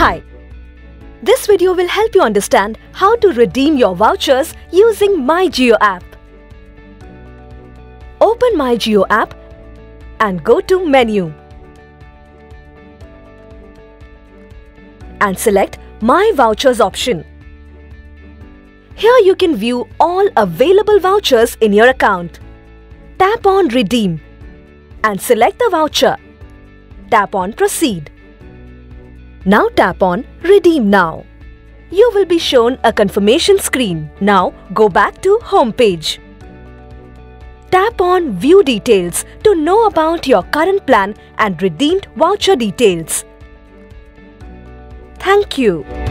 Hi! This video will help you understand how to redeem your vouchers using MyJio app. Open MyJio app and go to Menu and select My Vouchers option. Here you can view all available vouchers in your account. Tap on Redeem and select the voucher. Tap on Proceed. Now tap on Redeem Now. You will be shown a confirmation screen. Now go back to Home page. Tap on View Details to know about your current plan and redeemed voucher details. Thank you.